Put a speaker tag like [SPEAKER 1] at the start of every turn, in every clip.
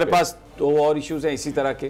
[SPEAKER 1] हमारे पास तो और इश्यूज़ हैं इसी तरह के।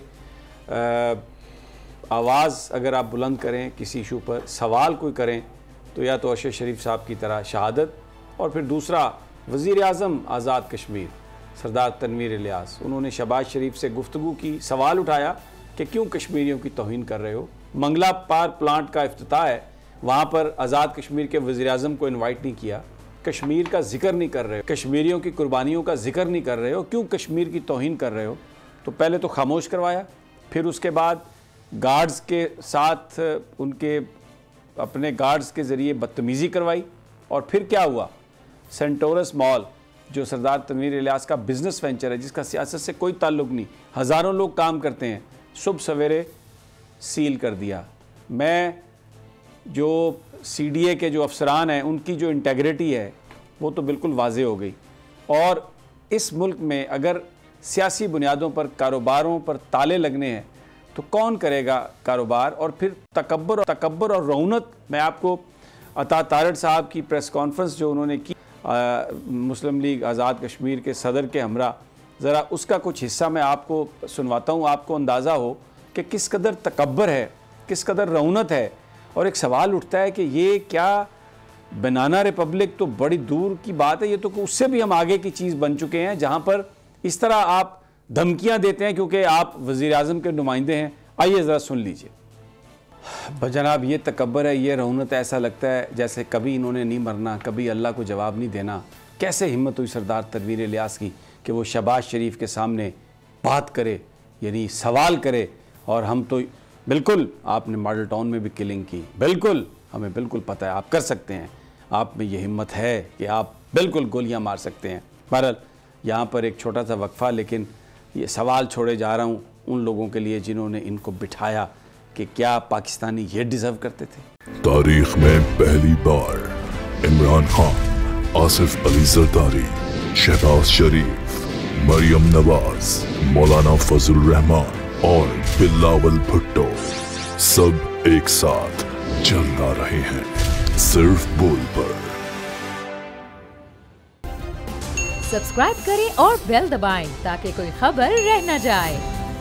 [SPEAKER 1] आवाज़ अगर आप बुलंद करें किसी इशू पर, सवाल कोई करें तो या तो अरशद शरीफ साहब की तरह शहादत, और फिर दूसरा वज़ीर आज़म आज़ाद कश्मीर सरदार तनवीर इलियास, उन्होंने शहबाज शरीफ से गुफ्तगू की, सवाल उठाया कि क्यों कश्मीरियों की तौहीन कर रहे हो। मंगला पार प्लांट का इफ्तिताह है, वहाँ पर आज़ाद कश्मीर के वज़ीर आज़म को इन्वाइट नहीं किया, कश्मीर का जिक्र नहीं कर रहे हो, कश्मीरियों की कुर्बानियों का जिक्र नहीं कर रहे हो, क्यों कश्मीर की तौहीन कर रहे हो। तो पहले तो खामोश करवाया, फिर उसके बाद गार्ड्स के साथ उनके अपने गार्ड्स के ज़रिए बदतमीज़ी करवाई, और फिर क्या हुआ, सेंटोरस मॉल जो सरदार तनवीर इलियास का बिज़नेस वेंचर है जिसका सियासत से कोई ताल्लुक़ नहीं, हज़ारों लोग काम करते हैं, सुबह सवेरे सील कर दिया। मैं जो CDA के जो अफसरान हैं उनकी जो इंटेग्रिटी है वो तो बिल्कुल वाज़े हो गई। और इस मुल्क में अगर सियासी बुनियादों पर कारोबारों पर ताले लगने हैं तो कौन करेगा कारोबार। और फिर तकब्बर और रौनक, मैं आपको अता तारड़ साहब की प्रेस कॉन्फ्रेंस जो उन्होंने की मुस्लिम लीग आज़ाद कश्मीर के सदर के हमरा, ज़रा उसका कुछ हिस्सा मैं आपको सुनवाता हूँ, आपको अंदाज़ा हो कि किस कदर तकब्बर है, किस कदर रौनक है। और एक सवाल उठता है कि ये क्या बनाना रिपब्लिक तो बड़ी दूर की बात है, ये तो उससे भी हम आगे की चीज़ बन चुके हैं जहाँ पर इस तरह आप धमकियाँ देते हैं क्योंकि आप वज़ीर आज़म के नुमाइंदे हैं। आइए ज़रा सुन लीजिए। जनाब ये तकब्बर है, ये रौनक, ऐसा लगता है जैसे कभी इन्होंने नहीं मरना, कभी अल्लाह को जवाब नहीं देना। कैसे हिम्मत हुई सरदार तनवीर इलियास की कि वो शहबाज शरीफ के सामने बात करे, यानी सवाल करे। और हम तो बिल्कुल, आपने मॉडल टाउन में भी किलिंग की, बिल्कुल हमें बिल्कुल पता है आप कर सकते हैं, आप में ये हिम्मत है कि आप बिल्कुल गोलियां मार सकते हैं। बहरहाल यहाँ पर एक छोटा सा वक्फा, लेकिन ये सवाल छोड़े जा रहा हूँ उन लोगों के लिए जिन्होंने इनको बिठाया कि क्या पाकिस्तानी ये डिज़र्व करते थे।
[SPEAKER 2] तारीख में पहली बार इमरान खान, आसिफ अली जरदारी, शहबाज शरीफ, मरियम नवाज, मौलाना फजल रहमान और बिलावल भुट्टो सब एक साथ चल रहे हैं सिर्फ बोल पर।
[SPEAKER 3] सब्सक्राइब करें और बेल दबाएं ताकि कोई खबर रह न जाए।